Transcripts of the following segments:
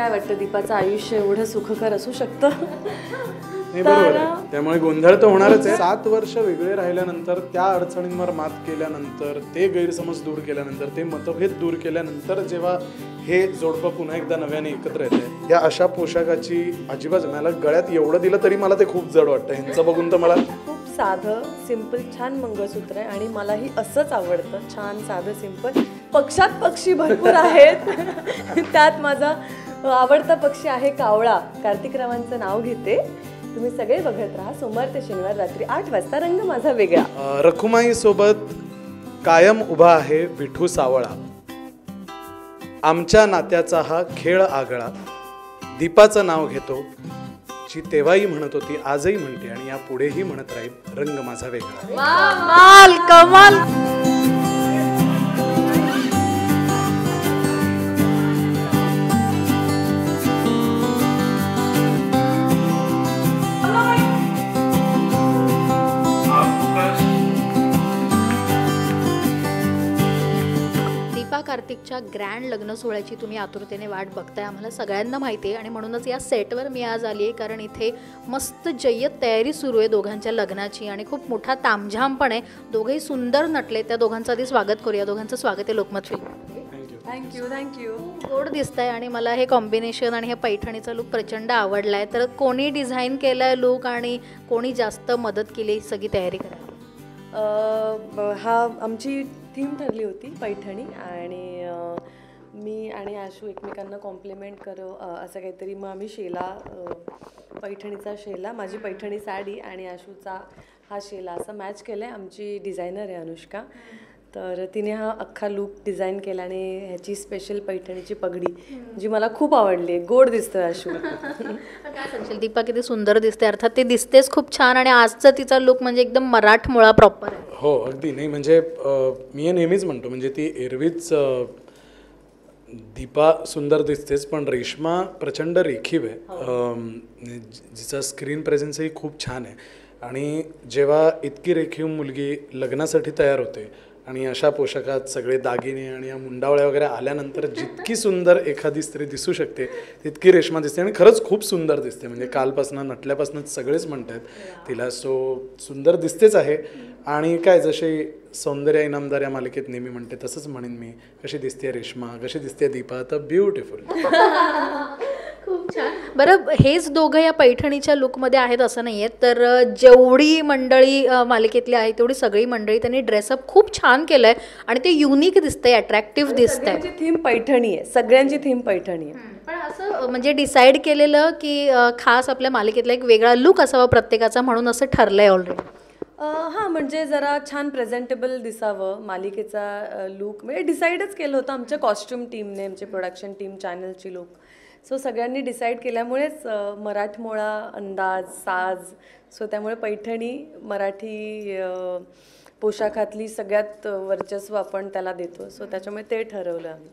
काय वाटतं दीपाचं आयुष्य एवढं सुखकर असू शकतं? नाही बरोबर आहे. त्यामुळे गोंधळ तर होणारच आहे. 7 वर्ष वेगळे राहिल्यानंतर, त्या अडचणींवर मात केल्यानंतर, ते गैरसमज दूर केल्यानंतर, ते मतभेद दूर केल्यानंतर जेव्हा हे जोडपं पुन्हा एकदा नव्याने एकत्र येतंय, या अशा पोशाखाची अजिबात मला गळ्यात एवढं दिलं तरी मला ते खूप जड वाटतं. ह्यांचं बघून तर मला खूप साधं सिंपल छान मंगळसूत्र आहे आणि मलाही असंच आवडतं. छान साधं सिंपल. पक्षात पक्षी भरपूर आहेत. त्यात माझा आवडता पक्षी आहे कावळा. कार्तिक रावांचं नाव घेते. तुम्ही सगळे बघत राहा. सोमवार ते शनिवार रात्री 8 वाजता रंग माझा वेगळा. रखुमाई सोबत कायम उभा आहे विठू सावळा. आमच्या नात्याचा हा खेळ आगळा. दीपाचं नाव घेतो, जी तेव्हाही म्हणत होती, आजही म्हणते आणि या पुढेही म्हणत राहील, रंग माझा वेगळा. कमाल कमाल. कार्तिकच्या ग्रँड लग्न सोहळ्याची तुम्ही आतुरतेने वाट बघताय, आम्हाला सगळ्यांना माहिती आहे. आणि म्हणूनच या सेटवर मी आज आली आहे, कारण इथे मस्त जय्यत तयारी सुरू आहे दोघांच्या लग्नाची आणि खूप मोठा तामझाम पण आहे. दोघेही सुंदर नटले. त्या दोघांचं आधी स्वागत करूया. दोघांचं स्वागत आहे लोकमत फिल्म. Thank you thank you. गोड दिसत आहे आणि मला हे कॉम्बिनेशन आणि हे पैठणीचा लुक प्रचंड आवडला आहे. तर कोणी डिझाईन केला आहे लुक आणि कोणी जास्त मदत केली सगळी तयारी करायला? हा आमची थीम ठरली होती पैठणी आणि मी आणि आशू एकमेकांना कॉम्प्लिमेंट करू असं काहीतरी. मग आम्ही शेला, पैठणीचा शेला, माझी पैठणी साडी आणि आशूचा हा शेला असं मॅच केलं आहे. आमची डिझायनर आहे अनुष्का, तर तिने हा अख्खा लुक डिझाईन केला आणि ह्याची स्पेशल पैठणीची पगडी जी मला खूप आवडली. गोड दिसतं आशू. काय सांगशील दीपा, किती सुंदर दिसते? अर्थात ते दिसतेच खूप छान आणि आजचा तिचा लुक म्हणजे एकदम मराठमोळा प्रॉपर आहे. हो अगदी. नाही म्हणजे मी नेहमीच म्हणतो, म्हणजे ती एरवीच दीपा सुंदर दिसतेच, पण रेश्मा प्रचंड रेखीव आहे. जिचा स्क्रीन प्रेझेन्सही खूप छान आहे. आणि जेव्हा इतकी रेखीव मुलगी लग्नासाठी तयार होते आणि अशा पोशाखात सगळे दागिने आणि या मुंडावळ्या वगैरे आल्यानंतर जितकी सुंदर एखादी स्त्री दिसू शकते तितकी रेश्मा दिसते. आणि खरंच खूप सुंदर दिसते. म्हणजे कालपासून नटल्यापासूनच सगळेच म्हणतात तिला. सो सुंदर दिसतेच आहे. आणि काय, जसे सौंदर्य इनामदार या मालिकेत नेहमी म्हणते तसंच म्हणेन मी, कशी दिसते रेश्मा, कशी दिसते दीपा, तर ब्युटिफुल. खूप छान. बरं, हेच दोघं या पैठणीच्या लुकमध्ये आहेत असं नाही आहे, तर जेवढी मंडळी मालिकेतली आहे तेवढी सगळी मंडळी त्यांनी ड्रेसअप खूप छान केलं आहे आणि ते युनिक दिसतंय, अट्रॅक्टिव्ह दिसतंय. थीम पैठणी आहे, सगळ्यांची थीम पैठणी आहे. पण असं म्हणजे डिसाईड केलेलं की खास आपल्या मालिकेतला एक वेगळा लुक असावा प्रत्येकाचा, म्हणून असं ठरलंय ऑलरेडी? हां, म्हणजे जरा छान प्रेझेंटेबल दिसावं मालिकेचा लुक म्हणजे डिसाईडच केलं होतं आमच्या कॉस्ट्युम टीमने, आमचे प्रोडक्शन टीम, चॅनलची लोक. सो सगळ्यांनी डिसाईड केल्यामुळेच मराठमोळा अंदाज, साज, सो त्यामुळे पैठणी मराठी पोशाखातली सगळ्यात वर्चस्व आपण त्याला देतो. सो त्याच्यामुळे ते ठरवलं आम्ही.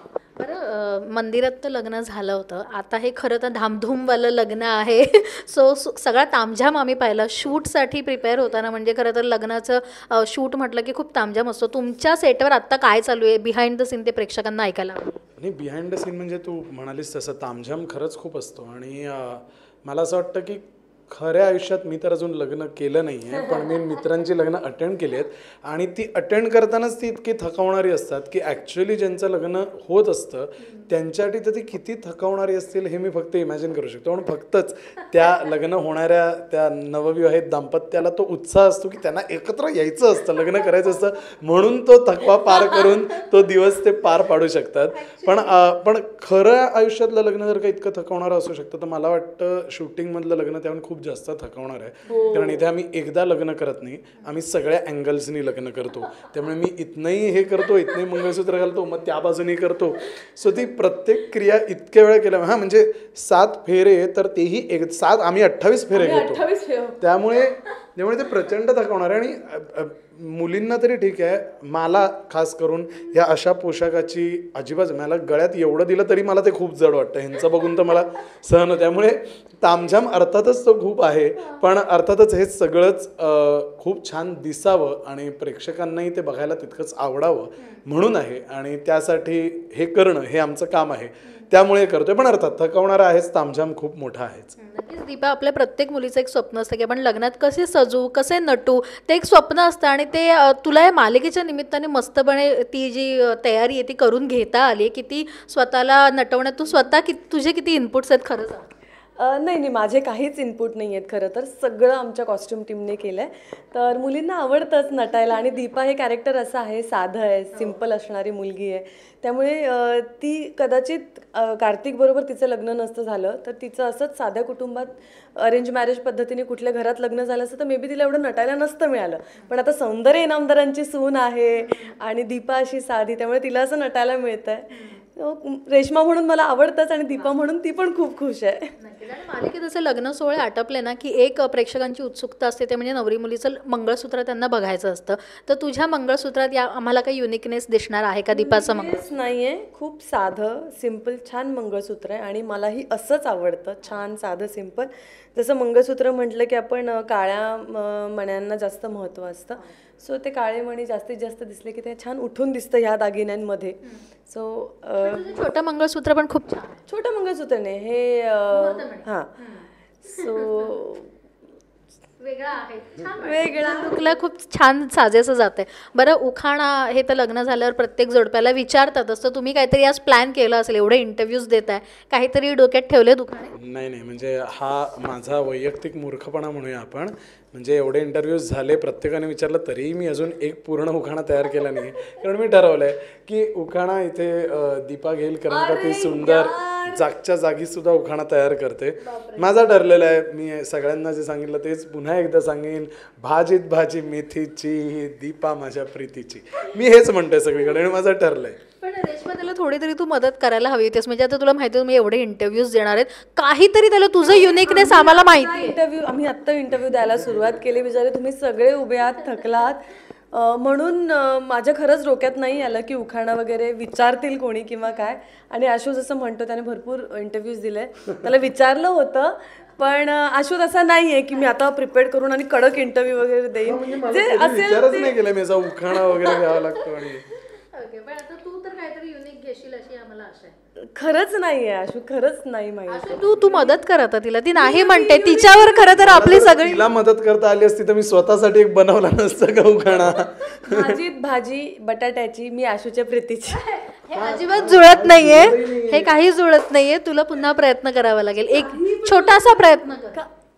बरं, मंदिरात तर लग्न झालं होतं, आता हे खरं तर धामधूमवालं लग्न आहे. सो सगळा तामझाम आम्ही पाहिला. शूटसाठी प्रिपेअर होताना, म्हणजे खरं तर लग्नाचं शूट म्हटलं की खूप तामझाम असतो. तुमच्या सेटवर आत्ता काय चालू आहे बिहाइंड द सीन, ते प्रेक्षकांना ऐकायला? आणि बिहाइंड द सीन म्हणजे तू म्हणालीस तसं तामझाम खरंच खूप असतो. आणि मला असं वाटतं की खऱ्या आयुष्यात मी तर अजून लग्न केलं नाही आहे, पण मी मित्रांची लग्न अटेंड केली आहेत आणि ती अटेंड करतानाच ती इतकी थकवणारी असतात की ॲक्च्युली ज्यांचं लग्न होत असतं त्यांच्यासाठी तर ती किती थकवणारी असतील हे मी फक्त इमॅजिन करू शकतो. पण फक्तच त्या लग्न होणाऱ्या त्या नवविवाहित दाम्पत्याला तो उत्साह असतो की त्यांना एकत्र यायचं असतं, लग्न करायचं असतं, म्हणून तो थकवा पार करून तो दिवस ते पार पाडू शकतात. पण खरं आयुष्यातलं लग्न जर का इतकं थकवणारं असू शकतं तर मला वाटतं शूटिंगमधलं लग्न त्यामुळे खूप जास्त थकवणार आहे. कारण इथे आम्ही एकदा लग्न करत नाही, आम्ही सगळ्या अँगल्सनी लग्न करतो. त्यामुळे मी इथनंही हे करतो, इथनंही मंगळसूत्र घालतो, मग त्या बाजूनी करतो. सो ती प्रत्येक क्रिया इतक्या वेळा केल्या. हां, म्हणजे 7 फेरे, तर तेही 7 आम्ही 28 फेरे घेतो. त्यामुळे ते प्रचंड थकवणार आहे. आणि मुलींना तरी ठीक आहे, मला खास करून ह्या अशा पोशाखाची अजिबात, मला गळ्यात एवढं दिलं तरी मला ते खूप जड वाटतं. ह्यांचं बघून तर मला सहन होतं. त्यामुळे तामझाम अर्थातच तो खूप आहे, पण अर्थातच हे सगळंच खूप छान दिसावं आणि प्रेक्षकांनाही ते बघायला तितकंच आवडावं म्हणून आहे. आणि त्यासाठी हे करणं हे आमचं काम आहे. त्यामुळे करतोय. पण अर्थात थकवणारा आहेच, तामझाम खूप मोठा आहेच. नक्कीच दीपा, आपल्या प्रत्येक मुलीचं एक स्वप्न असतं की आपण लग्नात कसे सजू, कसे नटू, ते एक स्वप्न असतं आणि ते तुला या मालिकेच्या निमित्ताने मस्तपणे ती जी तयारी आहे ती करून घेता आली. किती स्वतःला नटवण्यात तू स्वतः तुझे किती इनपुट्स आहेत खरं सांग? नाही नाही, माझे काहीच इनपुट नाही आहेत खरं तर. सगळं आमच्या कॉस्ट्युम टीमने केलं आहे. तर मुलींना आवडतंच नटायला आणि दीपा हे कॅरेक्टर असं आहे, साधं आहे, सिम्पल असणारी मुलगी आहे. त्यामुळे ती कदाचित कार्तिकबरोबर तिचं लग्न नसतं झालं तर तिचं असंच साध्या कुटुंबात अरेंज मॅरेज पद्धतीने कुठल्या घरात लग्न झालं असतं तर मे बी तिला एवढं नटायला नसतं मिळालं. पण आता सौंदर्य इनामदारांची सून आहे आणि दीपा अशी साधी, त्यामुळे तिला असं नटायला मिळतं आहे. रेश्मा म्हणून मला आवडतंच आणि दीपा म्हणून ती पण खूप खुश आहे. मालिकेत असे लग्न सोहळे आटपले ना की एक प्रेक्षकांची उत्सुकता असते ते म्हणजे नवरी मुलीचं मंगळसूत्र त्यांना बघायचं असतं. तर तुझ्या मंगळसूत्रात या आम्हाला काही युनिकनेस दिसणार आहे का दीपाचं मंगळसूत्र? नाहीये, खूप साधं सिम्पल छान मंगळसूत्र आहे आणि मलाही असंच आवडतं, छान साधं सिम्पल. जसं मंगळसूत्र म्हटलं की आपण काळ्या मण्यांना जास्त महत्त्व असतं. सो ते काळे मणी जास्तीत जास्त दिसले की ते छान उठून दिसतं ह्या दागिन्यांमध्ये. सो छोटं मंगळसूत्र पण खूप छान, छोटं मंगळसूत्र नाही हे, हां. सो वेगळा आहे, वेगळा लुकला खूप छान साजेसं जाते. बरं, उखाणा हे तर लग्न झाल्यावर प्रत्येक जोडप्याला विचारतातच, तर तुम्ही काहीतरी आज प्लॅन केलं असेल, एवढे इंटरव्ह्यूज देत आहे, काहीतरी डोक्यात ठेवले उखाणे? नाही नाही, म्हणजे हा माझा वैयक्तिक मूर्खपणा म्हणूया आपण. म्हणजे एवढे इंटरव्ह्यूज झाले, प्रत्येकाने विचारलं तरीही मी अजून एक पूर्ण उखाणा तयार केला नाही. कारण मी ठरवलं आहे की उखाणा इथे दीपा घेईल, कारण का ती सुंदर जागच्या जागी सुद्धा उखाणा तयार करते. माझा ठरलेला आहे, मी सगळ्यांना जे सांगितलं तेच पुन्हा एकदा सांगेन. भाजीत भाजी मेथीची, दीपा माझ्या प्रीतीची, मी हेच म्हणतोय सगळीकडे आणि माझं ठरलंय. पण रेश्मा, त्याला थोडी तरी तू मदत करायला हवी होतीस. म्हणजे आता तुला माहिती आहे तुम्ही एवढे इंटरव्ह्यूज देणार आहेत, काहीतरी त्याला तुझं युनिकनेस आम्हाला माहिती आहे. आम्ही आत्ता इंटरव्ह्यू द्यायला सुरुवात केली, बिचारे तुम्ही सगळे उभे आहात, थकलात. म्हणून माझ्या खरंच डोक्यात नाही आलं की उखाणा वगैरे विचारतील कोणी किंवा काय. आणि आशू जसं म्हणतो त्याने भरपूर इंटरव्ह्यूज दिले, त्याला विचारलं होतं. पण आशू तसा नाही आहे की मी आता प्रिपेअर करून आणि कडक इंटरव्ह्यू वगैरे देईन. जे विचारच नाही केला मी, असा उखाणा वगैरे घ्यावा लागतो. आणि पण आता तू तर काहीतरी युनिक घेशील अशी आम्हाला आशा आहे. खरंच नाही आहे आशू, खरंच नाही माहिती. तू मदत कर आता तिला, ती नाही म्हणते. तिच्यावर खरं तर आपली सगळी तिला मदत करता आली असती तर मी स्वतःसाठी एक बनवला नसतं का उखाणा. भाजीत भाजी बटाट्याची, मी आशूच्या प्रीतीची. हे अजिबात जुळत नाहीये, हे काही जुळत नाहीये. तुला पुन्हा प्रयत्न करावा लागेल, एक छोटासा प्रयत्न कर.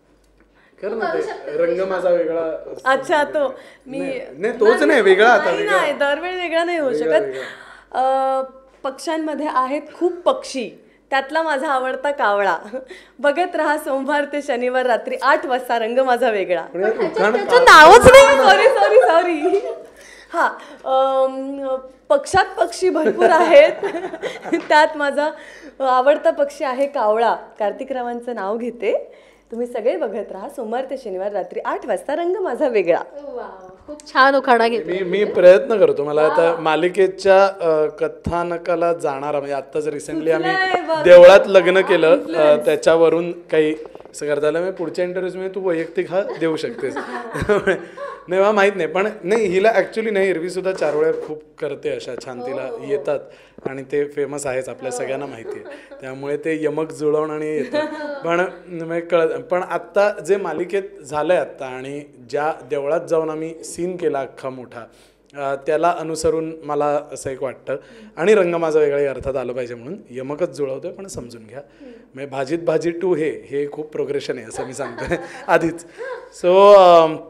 रंग माझा वेगळा. अच्छा, तो मी नाही, तोच नाही, वेगळा आता. नाही, दरवेळी वेगळा नाही होऊ शकत. पक्ष्यांमध्ये आहेत खूप पक्षी, त्यातला माझा आवडता कावळा. बघत राहा सोमवार ते शनिवार रात्री 8 वाजता, रंग माझा वेगळा. त्याचं नावच नाही. Sorry sorry sorry. हा, पक्षात पक्षी भरपूर आहेत, त्यात माझा आवडता पक्षी आहे कावळा. कार्तिक रावांचं नाव घेते. तुम्ही सगळे बघत राहा सोमवार ते शनिवार रात्री 8 वाजता, रंग माझा वेगळा. खूप छान उखाणा घेतला. मी प्रयत्न करतो. मला आता मालिकेच्या कथानकाला जाणारा, म्हणजे आत्ताच रिसेंटली आम्ही देवळात लग्न केलं, त्याच्यावरून काही असं करता आलं. मी पुढच्या इंटरव्ह्यूजमध्ये तू वैयक्तिक हा देऊ शकतेस. नाही, मला माहीत नाही. पण नाही, हिला ॲक्च्युली नाही, एरवीसुद्धा चारोळ्या खूप करते अशा छान, तिला येतात आणि ते फेमस आहेच, आपल्या सगळ्यांना माहिती आहे. त्यामुळे ते यमक जुळवून आणि येतं. पण आत्ता जे मालिकेत झालं आहे आत्ता, आणि ज्या देवळात जाऊन आम्ही सीन केला अख्खा मोठा, त्याला अनुसरून मला असं एक वाटतं. आणि रंग माझा वेगळाही अर्थात आलं पाहिजे म्हणून यमकच जुळवतोय. पण समजून घ्या, म्हणजे भाजीत भाजी 2 हे खूप प्रोग्रेशन आहे असं मी सांगतोय आधीच. सो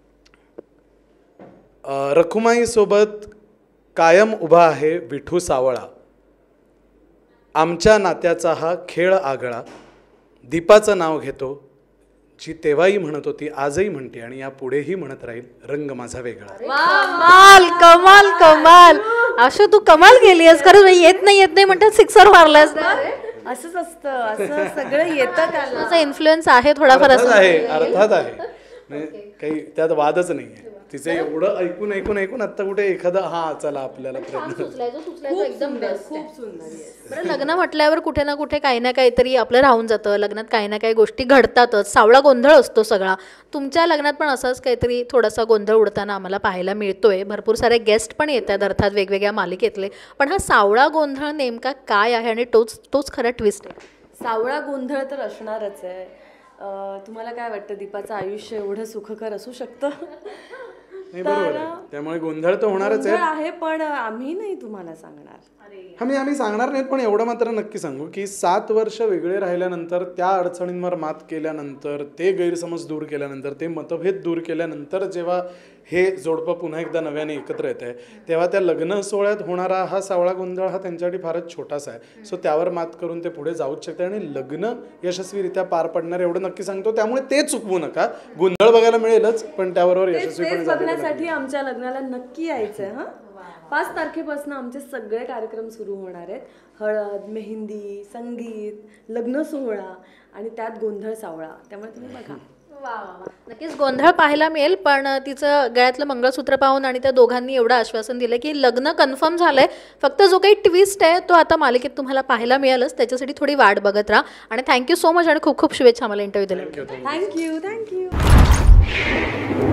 रखुमाईसोबत कायम उभा आहे विठू सावळा, आमच्या नात्याचा हा खेळ आगळा. दीपाचं नाव घेतो, जी तेव्हाही म्हणत होती आजही म्हणते आणि या पुढेही म्हणत राहील, रंग माझा वेगळा. कमाल कमाल कमाल. आशू, तू कमाल केली आहेस खरंच. येत नाही म्हणतात, सिक्सर मारलास. असंच असतं, असं सगळं येतं. त्याला इन्फ्लुएन्स आहे थोडाफार, असं आहे, अर्थात आहे, काही त्यात वादच नाही आहे. तिचे एवढं ऐकून ऐकून ऐकून आता कुठे एखादा हा चला आपल्याला प्रयत्न सुचलाय एकदम बेस्ट खूप सुंदर yes. बरं लग्न म्हटल्यावर कुठे ना कुठे काही ना काहीतरी आपलं राहून जातं. लग्नात काही ना काही गोष्टी घडतातच. सावळा गोंधळ असतो सगळा. तुमच्या लग्नात पण असंच काहीतरी थोडासा गोंधळ उडताना आम्हाला पाहायला मिळतोय. भरपूर सारे गेस्ट पण येतात अर्थात वेगवेगळ्या मालिकेतले. पण हा सावळा गोंधळ नेमका काय आहे आणि तोच खरा ट्विस्ट आहे. सावळा गोंधळ तर असणारच आहे. तुम्हाला काय वाटतं दीपाचं आयुष्य एवढं सुखकर असू शकतं? नाही बरोबर आहे. त्यामुळे गोंधळ तर होणारच आहे. गोंधळ आहे पण आम्ही नाही तुम्हाला सांगणार. आम्ही सांगणार नाहीत पण एवढं मात्र नक्की सांगू की 7 वर्ष वेगळे राहिल्यानंतर त्या अडचणींवर मात केल्यानंतर ते गैरसमज दूर केल्यानंतर ते मतभेद दूर केल्यानंतर जेव्हा हे जोडपं पुन्हा एकदा नव्याने एकत्र येत आहे तेव्हा त्या लग्न सोहळ्यात होणारा हा सावळा गोंधळ हा त्यांच्यासाठी फारच छोटासा आहे. सो त्यावर मात करून ते पुढे जाऊच शकते आणि लग्न यशस्वीरित्या पार पडणार एवढं नक्की सांगतो. त्यामुळे ते चुकवू नका. गोंधळ बघायला मिळेलच पण त्याबरोबर यशस्वीपणे बघण्यासाठी आमच्या लग्नाला नक्की यायचंय. 5 तारखेपासून आमचे सगळे कार्यक्रम सुरू होणार आहेत. हळद, मेहंदी, संगीत, लग्न सोहळा आणि त्यात गोंधळ सावळा. त्यामुळे तुम्ही बघा. नक्कीच गोंधळ पाहायला मिळेल. पण तिचं गळ्यातलं मंगळसूत्र पाहून आणि त्या दोघांनी एवढं आश्वासन दिलं की लग्न कन्फर्म झालंय. फक्त जो काही ट्विस्ट आहे तो आता मालिकेत तुम्हाला पाहायला मिळेलच. त्याच्यासाठी थोडी वाट बघत राहा. आणि थँक्यू सो मच आणि खूप खूप शुभेच्छा मला इंटरव्ह्यू दिला. थँक्यू.